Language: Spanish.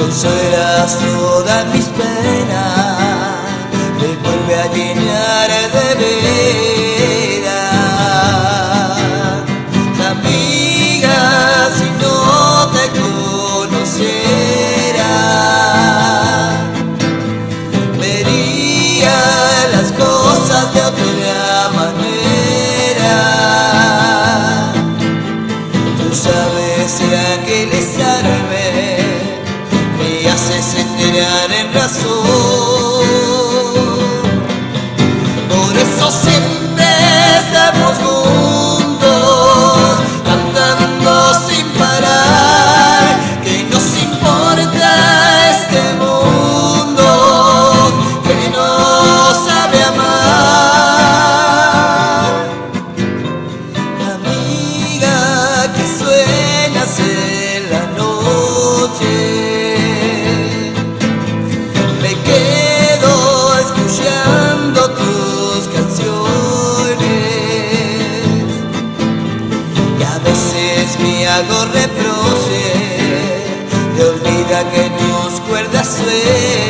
consuelas todas mis penas, me vuelve a llenar de vida. Amiga, si no te conociera, vería las cosas de otra manera. Tú sabes tranquilizarme, me haces entrar en razón. Por eso siempre estamos juntos, cantando sin parar, que nos importa este mundo que no sabe amar. Amiga, que suenas en la noche, me quedo escuchando tus canciones y a veces me hago reproche, te olvida que tus cuerdas suenan.